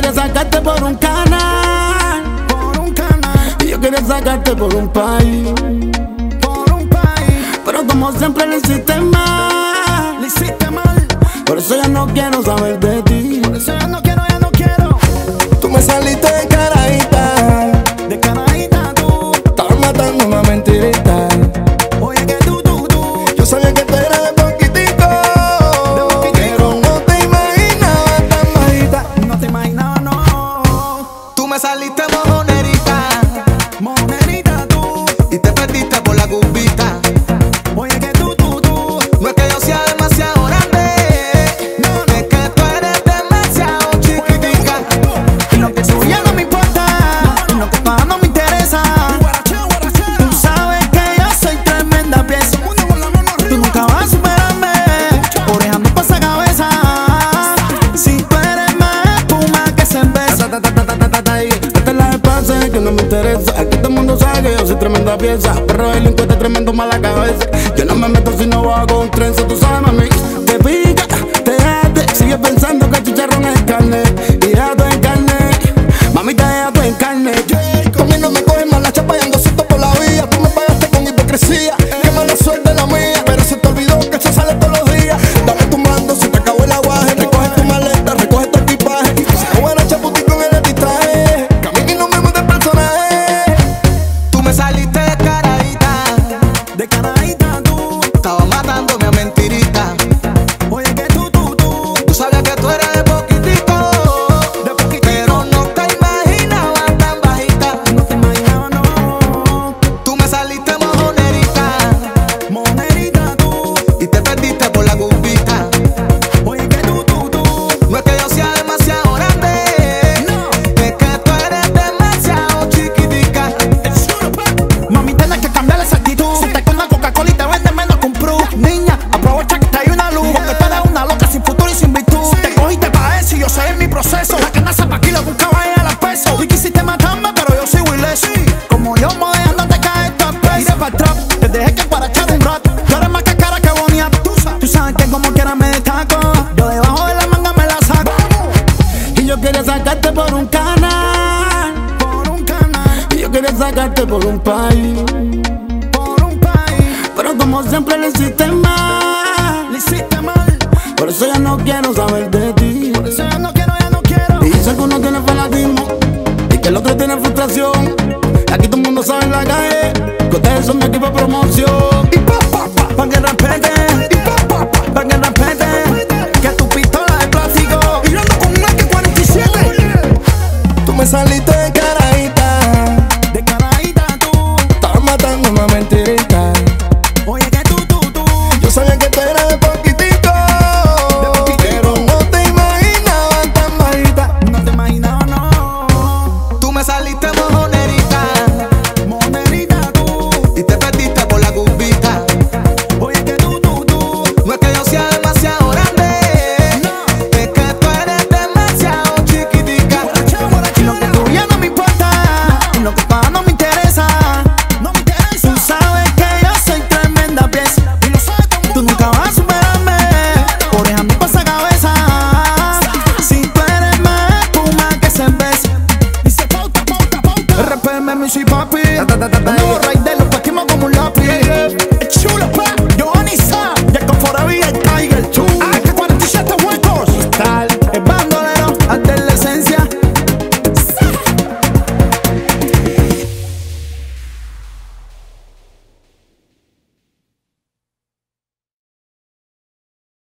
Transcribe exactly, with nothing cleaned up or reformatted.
quería sacarte por un canal, por un canal. y yo quería sacarte por un país, por un país. pero como siempre lo hiciste mal, Lo hiciste mal, por eso ya no quiero saber de ti. por eso ya no quiero, ya no quiero. Tú me saliste de caradita, De canadita tú, estabas matando una mentirita. oye que tú, tú, tú. Yo sabía que tú eras de poquitico, pero no te imaginaba tan bajita. No te imaginaba, no. Tú me saliste mojonerita Monerita tú, y te perdiste por la cubita. oye que tú, tú, tú. No es que yo sea demasiado grande, No, es que tú eres demasiado chiquitica. Y lo que soy ya no me importa, y lo que pasa no me interesa. Tú sabes que yo soy tremenda pieza. Tú nunca vas a superarme, orejando pa' esa cabeza. Si tú eres más espuma que cerveza. Esta es la de pase que no me interesa. Aquí todo el mundo sabe que yo soy tremenda pieza. Perro delincuente, tremendo mala cabeza. Yo no me meto si no va con trenza. Tú sabes, mami, te pica, te jate. Sigue pensando que el chicharrón es carne. Y ya tú en carne, mami, te deja tú en carne. Conmigo me coges mal la chapa y ando suelto por la vía. Tú me pagaste con hipocresía, qué mala suerte la mía. Pero se te olvidó que eso sale todos los días. Dame tu mando, se te acabó el aguaje. Recoge tu maleta, recoge tu equipaje. Si no buena chaputi con el arbitraje, camino y no me de personaje. Tú me saliste descaradita, De canadita tú, estaba matándome a mentirita. oye que tú, tú, tú. Tú sabías que tú eras de poquitico, De poquitico, pero no te imaginaba tan bajita. no te imaginaba, no. Tú me saliste mojonerita Monerita tú, y te perdiste por la cubita. oye que tú, tú, tú. No es que yo sea demasiado grande, No. es que tú eres demasiado chiquitica. Mami, tienes que cambiar esa actitud. Si te con la Coca-Cola y te vende menos que un Pru. Niña, aprovecha que hay una luz. Porque tú eres una loca sin futuro y sin virtud. Te cogiste pa' eso y yo sé en mi proceso. La que nace pa' aquí lo buscaba ella a las pesos. Y quisiste matarme, pero yo sigo ileso. Como yo modellándote cae esto es peso. Iré pa' trap, te dejé que para echar un rat. Tú eres más que cara que bonita. Tú sabes que como quiera me destaco. Yo debajo de la manga me la saco. Y yo quería sacarte por un canal, Por un canal, y yo quería sacarte por un país, por un país. pero como siempre lo hiciste mal, Lo hiciste mal, por eso ya no quiero saber de ti. por eso ya no quiero, ya no quiero. Dicen que uno tiene fanatismo y que el otro tiene frustración. Aquí todo el mundo sabe en la calle que ustedes son mi equipo de promoción. Y pa, pa, pa, pa' que respeten.